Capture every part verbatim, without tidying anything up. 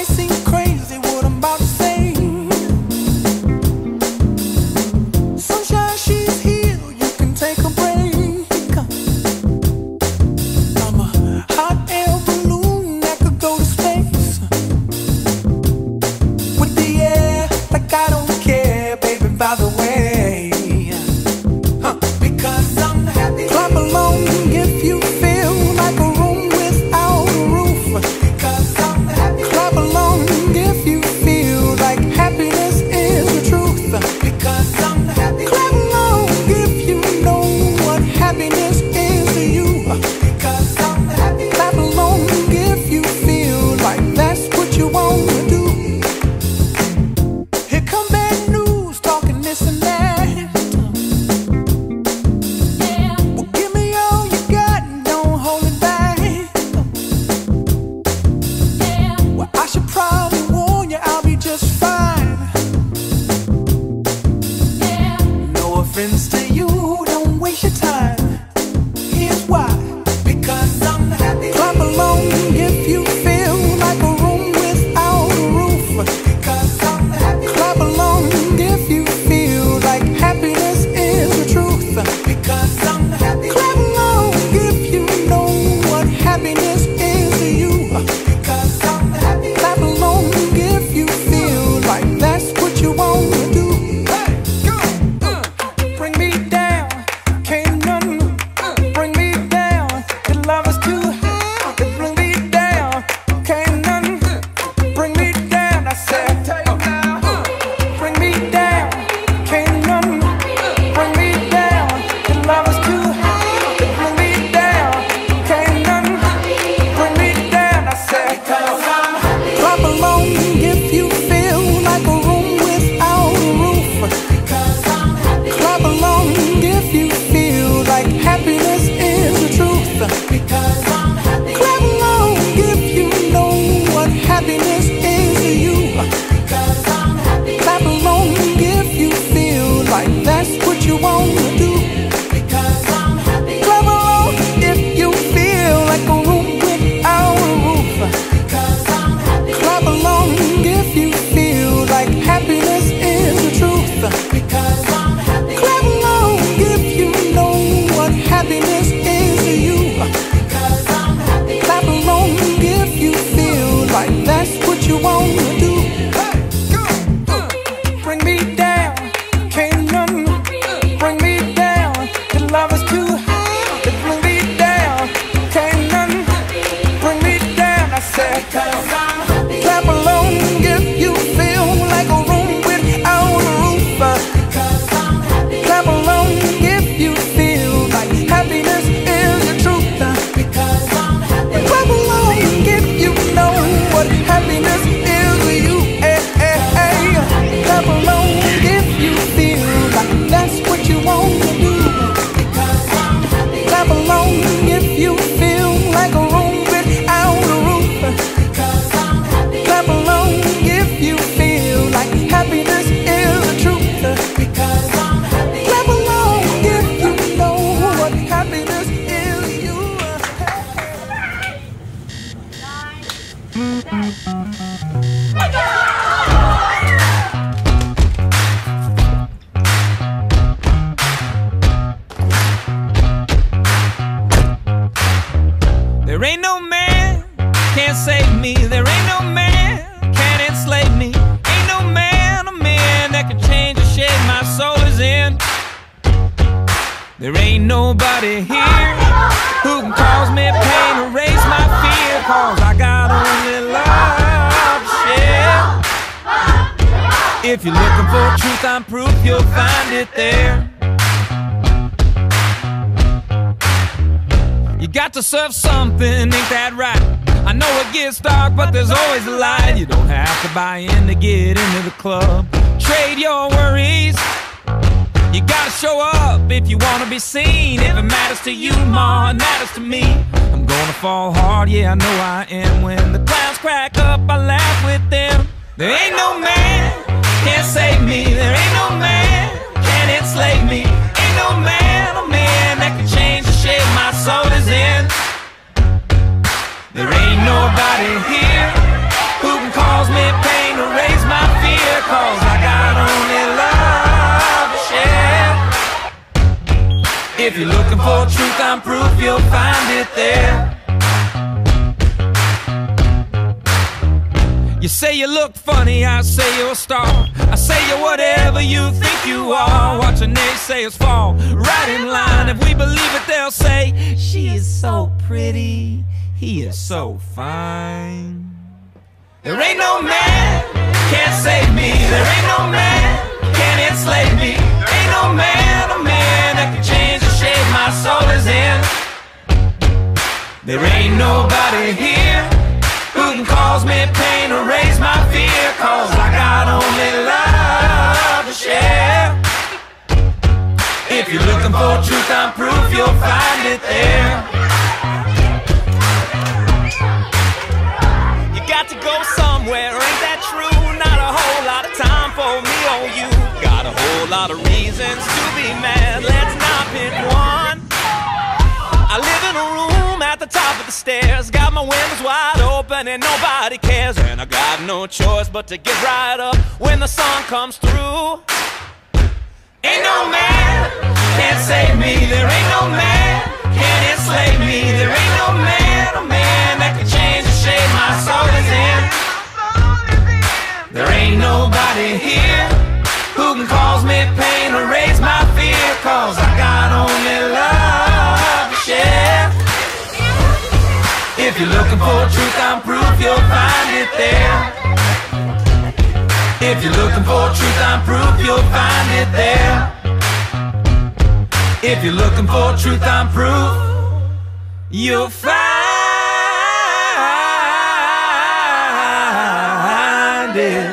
seem crazy what I'm about to say. Sunshine, she's here, you can take a break. I'm a hot air balloon that could go to space. With the air, like I don't care, baby, by the way. Huh. Because I'm happy. Clap along if you feel like a room without a roof. Because I'm happy. Clap along if you feel like happiness is the truth. Because I'm happy. Clap along if you know what happiness is to you. Because I'm happy. Clap along if you feel like that's what you want to do. Here come bad news, talking this and that. Well, give me all you got and don't hold it back. Well, I should probably warn you, I'll be just fine. No offense to you, don't waste your time. Here's why. Because I'm happy. Clap along if you feel like a room without a roof. Because I'm happy. Clap along if you feel like happiness is the truth. Because I'm happy. Clap along if you know what happiness is to you. Because I'm happy. Clap along if you feel like that's what you want to do. Hey, go! Uh, bring me down, can't none bring me down. Your love is too high. Bring me down, can't none bring me down. I said, bring me down, can't none bring me down. Your love is too high. Bring me down, can't none bring me down. I said, clap along if you feel like a room without a roof. Clap along if you feel like happiness is the truth. Because I'm happy. Clap along if you know what happiness is to you. Because I'm happy. Clap along if you feel like that's what you want to do. Because I'm happy. Clap along if you feel like a room without a roof. Because I'm happy. Clap along if you feel like happiness is the truth. Because I'm happy. Clap along if you know what happiness is to you. Because I'm happy. Clap along if you feel like that's what you want to do. Hey, go! Uh, bring me down, can't none bring me down. Your love is too high. Bring me down, can't none bring me down. I said, because I'm happy. Clap along if you feel like a room without a roof. Because I'm happy. Clap along if you feel like happiness is the truth. Because I'm happy. Clap along if you know what happiness is to you. Hey, hey, hey. Clap along if you feel like that's what you want to do. Because I'm happy. Clap along if you feel like a room without a roof. Because I'm happy. Clap along if you feel like happiness is the truth. Because I'm happy. Clap along if you know what happiness is to you. There ain't no man can't save me. There ain't no man can enslave me. Ain't no man, a man that can change the shape my soul is in. There ain't nobody here who can cause me pain, erase my fear. Cause I got only love to share. If you're looking for truth, I'm proof you'll find it there. You got to serve something, ain't that right? I know it gets dark, but there's always a light. You don't have to buy in to get into the club. Trade your worries. You gotta show up if you wanna be seen. If it matters to you more, it matters to me. I'm gonna fall hard, yeah, I know I am. When the clowns crack up, I laugh with them. There ain't no man can save me. There ain't no man can enslave me. Ain't no man, a man that can change the shape my soul is in. There ain't nobody here who can cause 'cause I got only love to share. If you're looking for truth and proof, you'll find it there. You say you look funny, I say you're a star. I say you're whatever you think you are. Watch the naysayers fall right in line. If we believe it, they'll say, she is so pretty, he is so fine. There ain't no man can't save me. There ain't no man can enslave me. There ain't no man, a man that can change the shape my soul is in. There ain't nobody here who can cause me pain or raise my fear, 'cause I got only love to share. If you're looking for truth and proof, you'll find it there. You got to go somewhere, ain't that true? Not a whole lot of time for me or you. Got a whole lot of reasons to be mad, let's not pick one. I live in a room at the top of the stairs, got my windows wide open and nobody cares. And I got no choice but to get right up when the sun comes through. Ain't no man can't save me. There ain't no man can enslave me. There ain't no man, a man that can change the shape my soul is in. There ain't nobody here who can cause me pain or raise my fear, 'cause I got only love to share. If you're looking for truth and proof, you'll find it there. If you're looking for truth and proof, you'll find it there. If you're looking for truth and proof, you'll find it.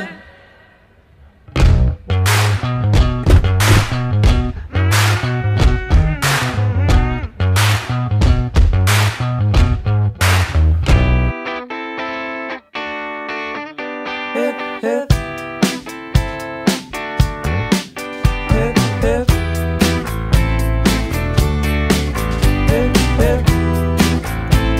Hip, hip. Hip, hip. Hip, hip.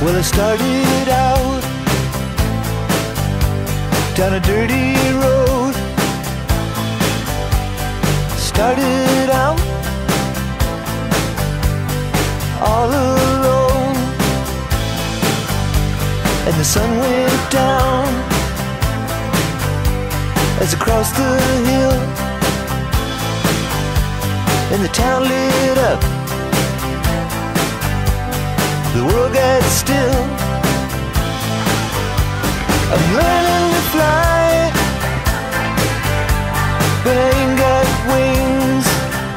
Well, I started out down a dirty road. Started out all alone, and the sun went down as I crossed the hill, and the town lit up. The world got still. I'm learning to fly, but I ain't got wings.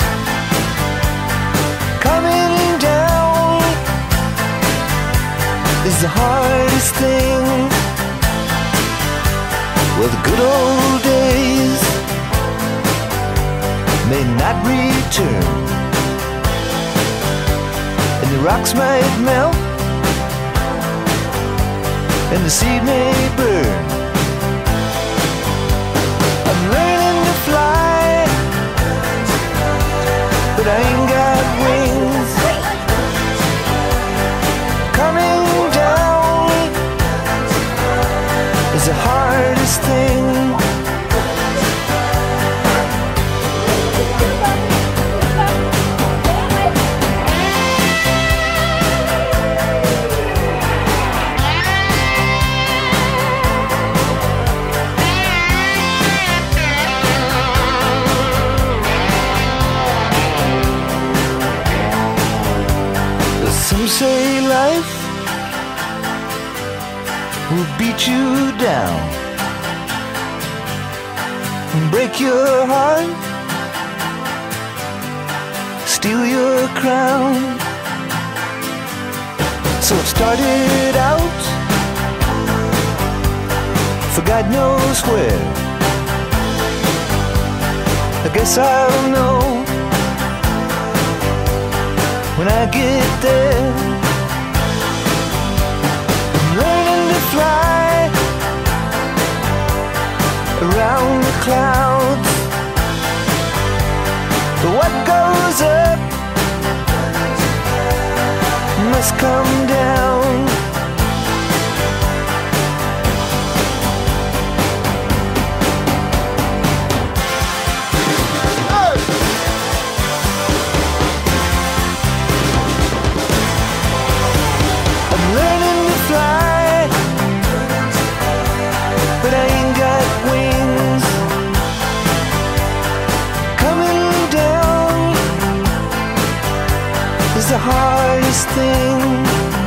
Coming down is the hardest thing. Well, the good old days may not return, and the rocks might melt, and the seed may burn. I'm learning to fly, but I ain't got wings. Coming down is the hardest thing. Some say life will beat you down and break your heart, steal your crown. So it started out for God knows where. I guess I'll know when I get there. I'm learning to fly around the clouds, but what goes up must come down. But I ain't got wings. Coming down is the hardest thing.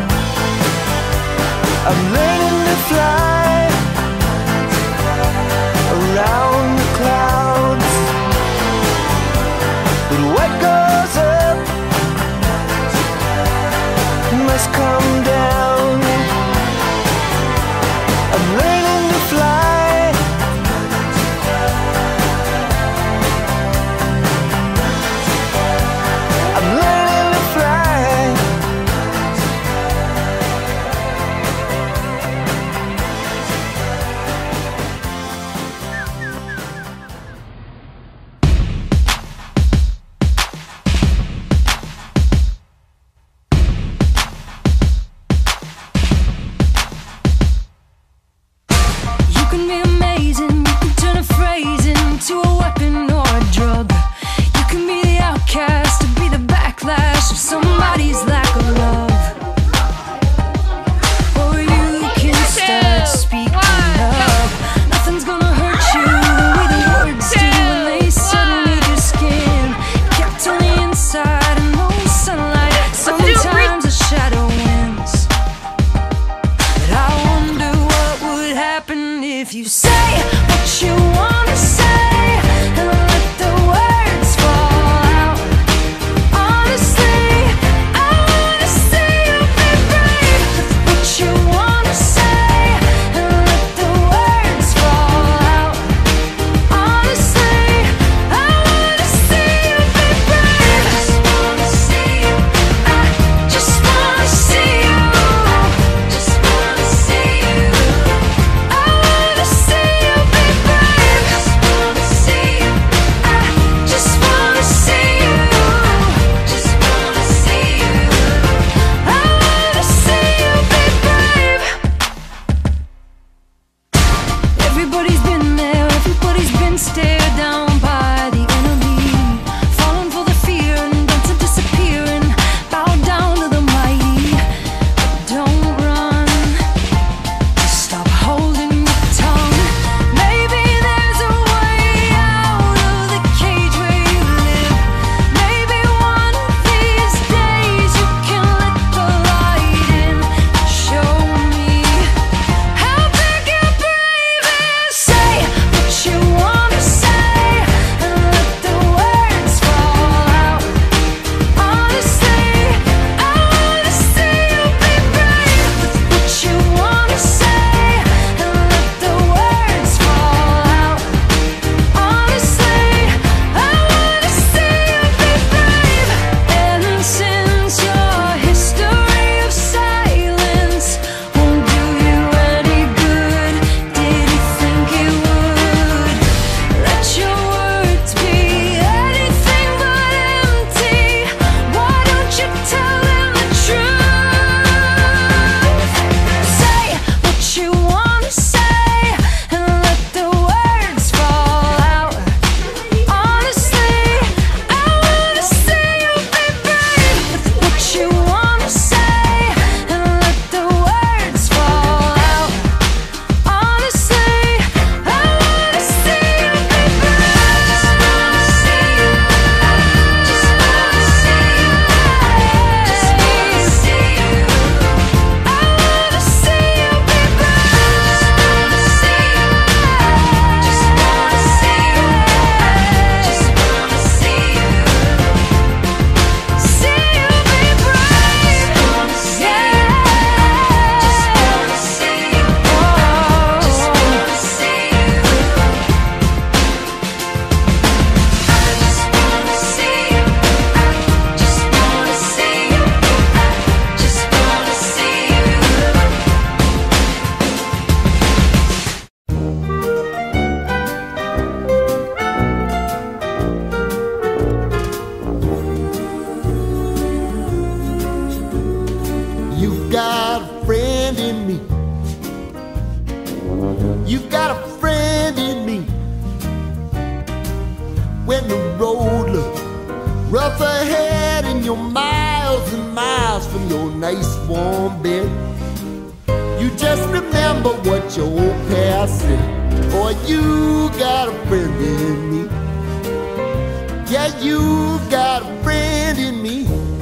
when the road looks rough ahead and you're miles and miles from your nice warm bed. You just remember what your old past said. Boy, you got a friend in me. Yeah, you've got a friend in me.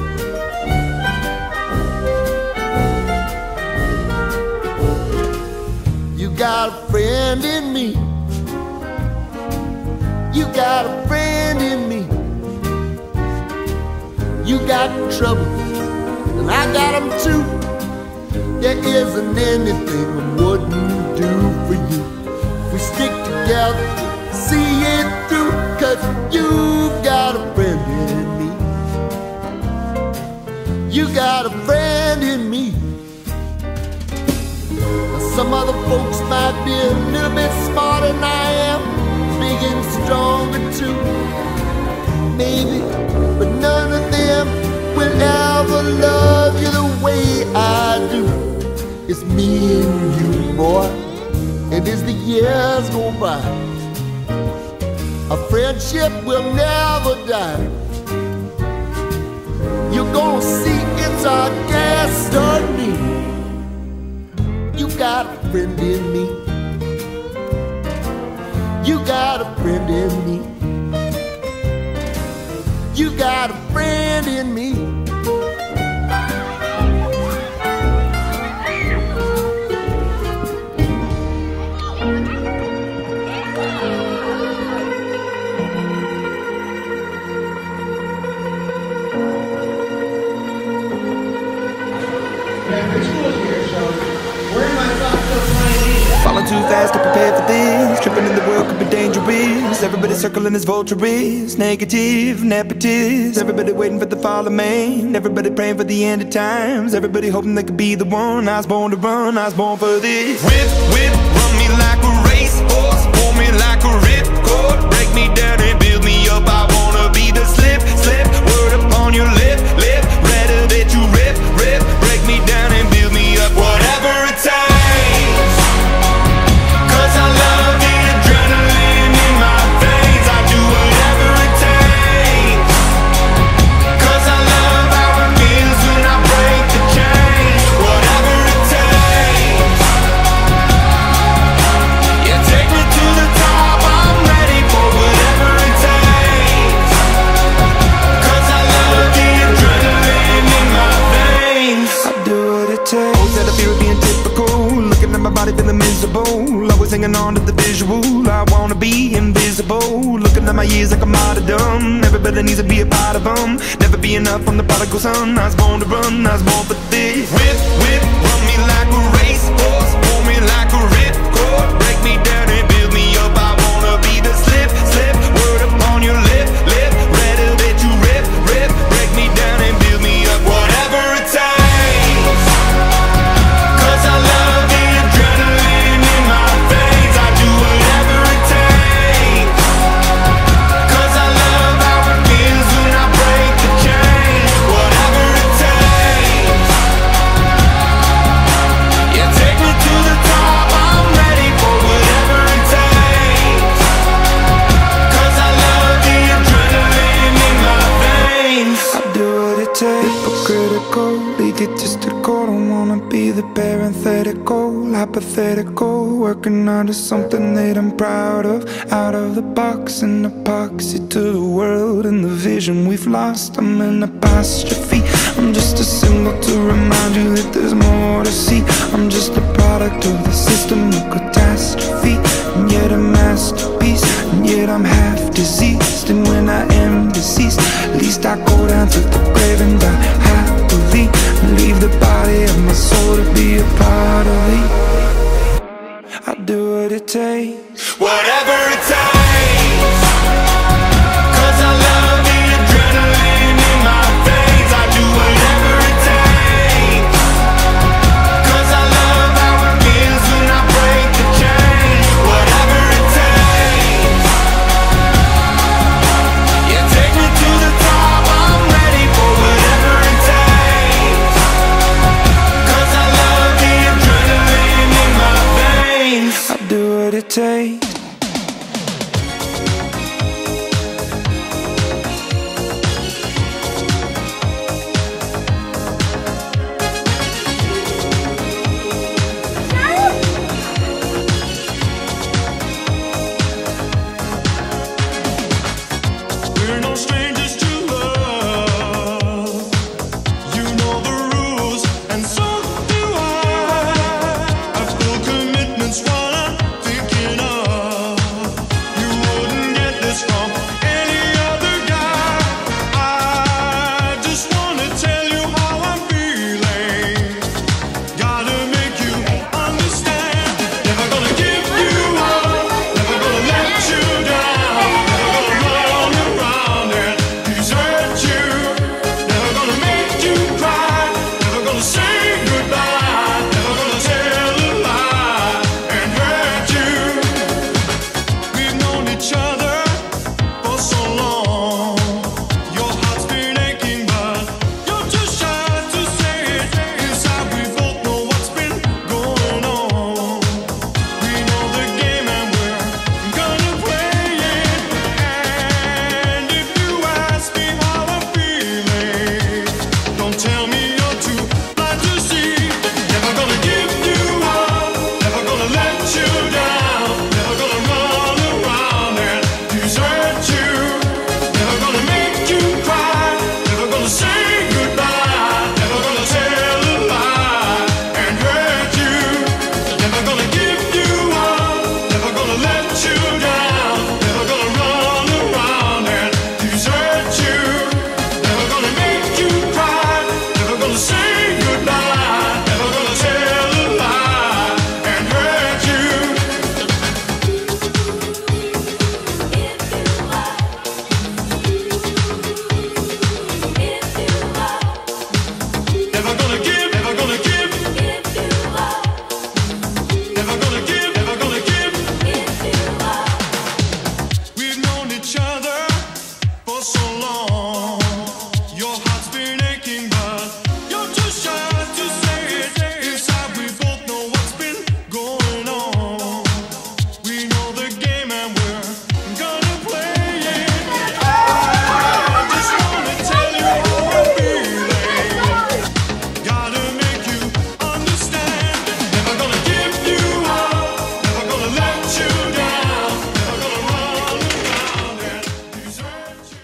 You got a friend in me. You got a friend in me. You got trouble, and I got them too. There isn't anything I wouldn't do for you. If we stick together, see it through, 'cause you've got a friend in me. You got a friend in me. Now, some other folks might be a little bit smarter than I am, big and stronger too, maybe, but none of them will ever love you the way I do. It's me and you, boy, and as the years go by, our friendship will never die. You're gonna see it's our destiny. You got a friend in me. You got a friend in me. You got a friend in me. Falling too fast to prepare for this. Tripping in the world could be dangerous. Everybody circling as vultures. Negative, nepotist. Everybody waiting for the fall of man. Everybody praying for the end of times. Everybody hoping they could be the one. I was born to run, I was born for this. Whip, whip, run me like a racehorse. Pull me like a ripcord. Break me down and build me up. I wanna be the slip, slip. Word upon your lip, lip. Rather that you rip, rip. Break me down and build me up. Whatever it takes. I love the adrenaline in my veins. I do whatever it takes. 'Cause I love how it feels when I break the chains. Whatever it takes. Yeah, take me to the top. I'm ready for whatever it takes. 'Cause I love the adrenaline in my veins. I do what it takes. Always had a fear of being typical. Looking at my body feeling miserable. Always hanging on to the visual. I wanna be invisible. Looking at my years like a martyrdom. Everybody needs to be a part of them. Never be enough from the prodigal son. I was born to run, I was born for this. Whip, whip, run me like a racehorse. Pull me like a ripcord. Break me down and build me up. I wanna be the slip, slip. Word upon your lip, lip. Rather that you rip, rip. Break me down and build me up. Whatever it takes. 'Cause I love the adrenaline in my veins. I do whatever it takes. 'Cause I love how it feels when I break the chains. Whatever it takes. Yeah, take me to the top. I'm ready for whatever it takes. 'Cause I love the adrenaline in my veins. I do what it takes. Hypocritical, egotistical. Don't wanna be the parenthetical, hypothetical. Working onto something that I'm proud of. Out of the box, an epoxy to the world and the vision we've lost. I'm an apostrophe. I'm just a symbol to remind you that there's more to see. I'm just a product of the system of catastrophe, and yet a masterpiece. And yet I'm half diseased, and when I am deceased, at least I go down to the grave and die happily, and leave the body of my soul to be a part of me. I do what it takes. Whatever it takes. 'Cause I love the adrenaline in my veins. I do whatever it takes. 'Cause I love how it feels when I break the chains. Whatever it takes. Yeah, take me to the top. I'm ready for whatever it takes. 'Cause I love the adrenaline in my veins. I do what it takes. We're no strangers to love. You know the rules, and so do I. I've full commitments, what I'm thinking of. You wouldn't get this from any other guy. I just wanna tell you how I'm feeling. Gotta make you understand. Never gonna give you up, never gonna let you down. Never gonna run around and desert you. Never gonna make you cry, never gonna say goodbye. Never gonna tell a lie and hurt you. We've known each other for so long. Your heart's been aching, but you're too shy to say it. Inside we both know what's been going on. We know the game and we're gonna play it. And if you ask me how I'm feeling, don't tell me you're too blind to see. Never gonna give you up, never gonna let you down. Never gonna run around and desert you. Never gonna make you cry, never gonna say goodbye. Never gonna tell a lie and hurt you. Never gonna give you up, never gonna let you down. Never gonna run around and desert you. Never gonna make you cry, never gonna say goodbye. Never gonna tell a lie and hurt you. Never gonna give, never gonna give. Never gonna give, never gonna give. We've known each other for so long. Your heart's been aching, but you're too shy to say it. Inside we both know what's been going on. We know the game and we're gonna play it. I just wanna tell you how I'm feeling. Gotta make you understand. Never gonna give you up, never gonna let you down. Never gonna run around and desert you.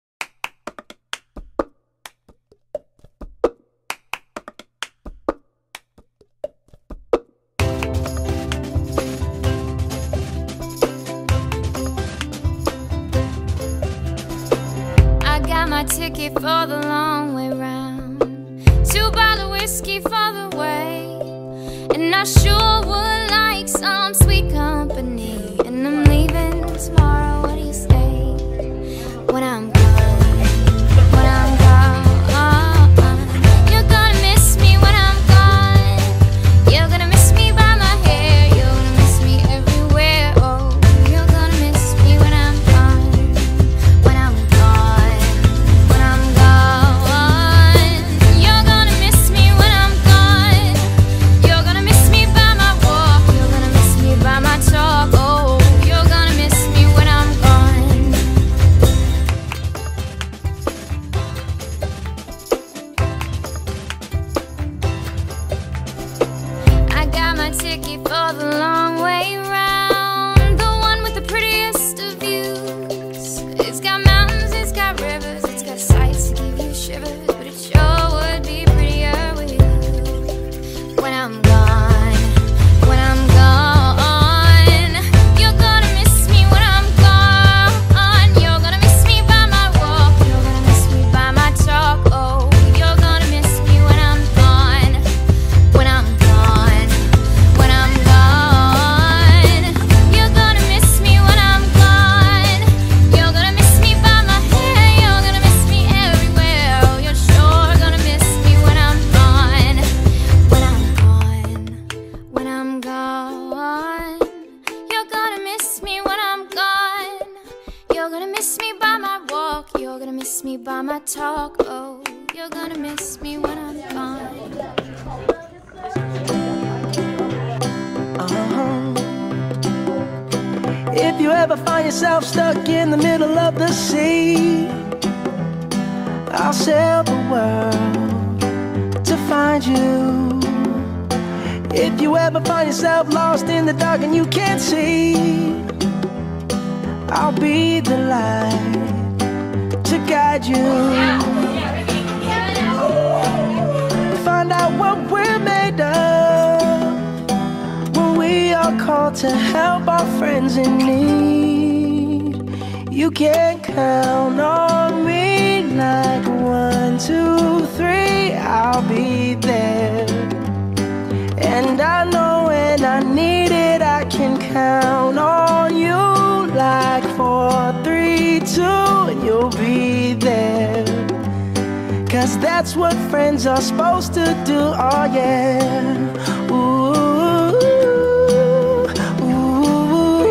I got my ticket for the long way round. Two bottle whiskey for the way. And I sure would like some sweet company. And I'm leaving tomorrow, what do you say? When I'm gone, when I'm gone. You're gonna miss me when I'm gone. You're gonna miss me by my hair. You're gonna miss me everywhere. Oh, you're gonna miss me when I'm gone. When I'm gone, when I'm gone. You're gonna miss me when I'm gone. You're gonna miss me by my walk. You're gonna miss me by my talk. Oh, you're gonna miss me when I'm gone. I got my ticket for the long way round. The one with the prettiest of views. It's got mountains, it's got rivers, it's got sights to give you shivers. But it sure would be prettier with you. When I'm gone, when I'm gone. You're gonna miss me when I'm gone. You're gonna miss me by my walk. You're gonna miss me by my talk. Oh, you're gonna miss me when I'm gone. When I'm gone, when I'm gone. You're gonna miss me when I'm gone. You're gonna miss me by my hair. You're gonna miss me everywhere. Oh, you're sure gonna miss me when I'm gone. When I'm gone, when I'm gone. You're gonna miss me when I'm gone. You're gonna miss me by my walk. You're gonna miss me by my talk. Oh, you're gonna miss me when I'm gone. If you ever find yourself stuck in the middle of the sea, I'll sail the world to find you. If you ever find yourself lost in the dark and you can't see, I'll be the light guide you. Find out what we're made of when we are called to help our friends in need. You can count on me like one, two, three, I'll be there. And I know when I need it, I can count on you like four, three, two, and you'll be there. Cause that's what friends are supposed to do, oh yeah. Ooh, ooh,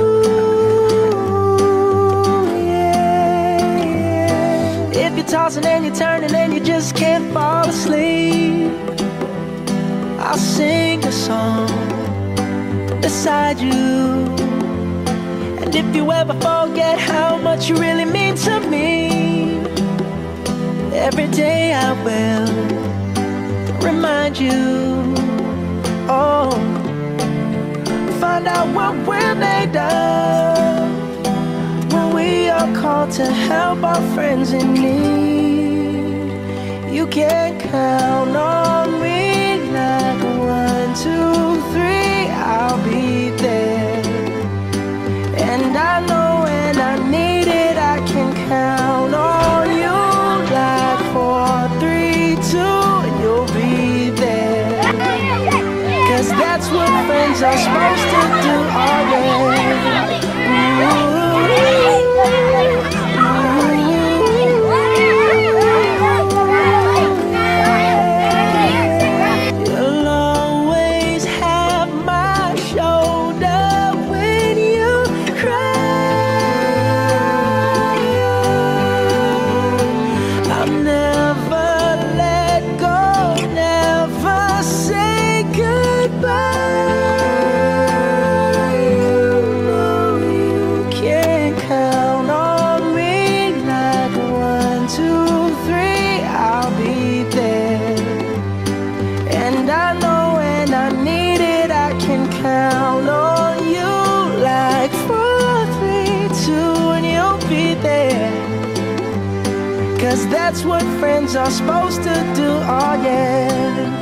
yeah, yeah. If you're tossing and you're turning and you just can't fall asleep, I'll sing a song beside you. And if you ever forget how much you really mean to me, every day I will remind you. Oh, find out what we're made of when we are called to help our friends in need. You can count on me like one, two, three, I'll be there. And I know when I need it, I can count on you like four, three, two, and you'll be there. Cause that's what friends are supposed to do, oh yeah. You'll always have my shoulder when you cry. I'll never let go, never say goodbye. You know you can count on me like one, two, three, I'll be there. And I know when I need it, I can count on you like four, three, two, and you'll be there. Cause that's what friends are supposed to do, oh yeah.